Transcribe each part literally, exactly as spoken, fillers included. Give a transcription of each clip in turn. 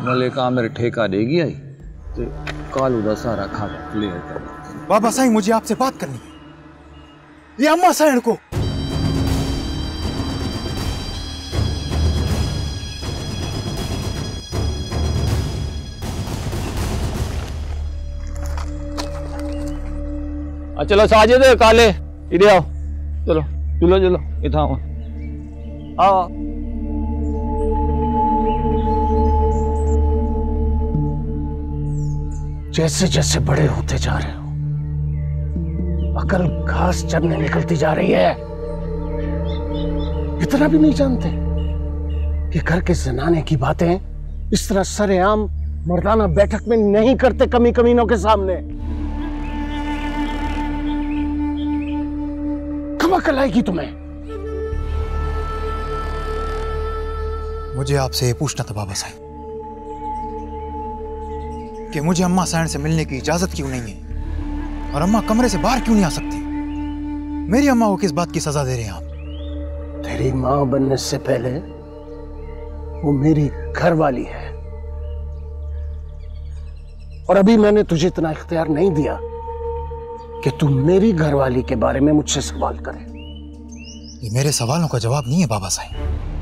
मलिका मेरे ठेका देगी आई तो कालू दा सारा खावा ले आए। बाबा साईं मुझे आपसे बात करनी है, ये अम्मा साईं को। चलो साजिद काले इधर आओ, चलो चलो चलो इधर आओ आओ। जैसे जैसे बड़े होते जा रहे हो अकल घास चरने निकलती जा रही है। इतना भी नहीं जानते कि घर के जनाने की बातें इस तरह सरेआम मर्दाना बैठक में नहीं करते कमी कमीनों के सामने। कब अकल आएगी तुम्हें? मुझे आपसे ये पूछना था बाबा साईं कि मुझे अम्मा साईं से मिलने की इजाजत क्यों नहीं है और अम्मा कमरे से बाहर क्यों नहीं आ सकती? मेरी अम्मा को किस बात की सजा दे रहे हैं आप? तेरी मां बनने से पहले वो मेरी घरवाली है और अभी मैंने तुझे इतना इख्तियार नहीं दिया कि तू मेरी घरवाली के बारे में मुझसे सवाल करे। ये मेरे सवालों का जवाब नहीं है बाबा साईं।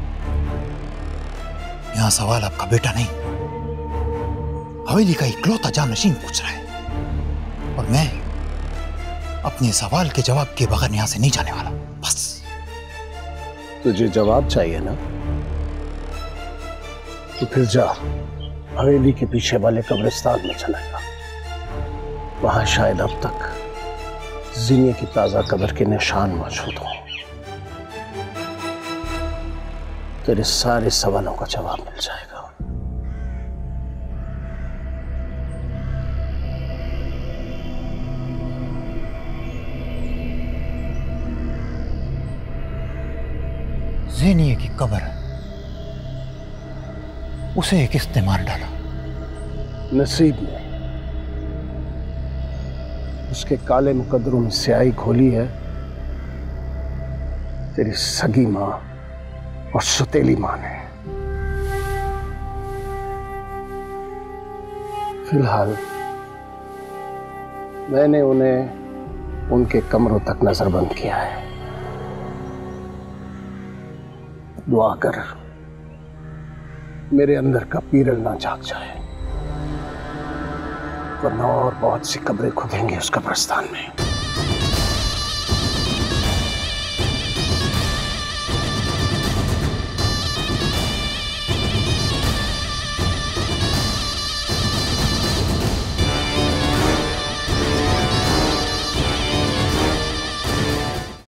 यहां सवाल आपका बेटा नहीं, हवेली का इकलौता जानशीन पूछ रहा है और मैं अपने सवाल के जवाब के बगैर यहां से नहीं जाने वाला। बस तुझे जवाब चाहिए ना, तो फिर जा हवेली के पीछे वाले कब्रिस्तान में चला जा। वहां शायद अब तक जीने की ताजा कब्र के निशान मौजूद हों। तेरे सारे सवालों का जवाब मिल जाएगा। ज़ेनिये की कब्र, उसे किसने मार डाला? नसीब ने उसके काले मुकद्दरों में स्याही खोली है तेरी सगी मां और सुतेली मां ने। फिलहाल मैंने उन्हें उनके कमरों तक नजरबंद किया है। दुआ कर मेरे अंदर का पीरल ना जाग जाए, वरना और बहुत सी कब्रें खुदेंगी उस कब्रिस्तान में।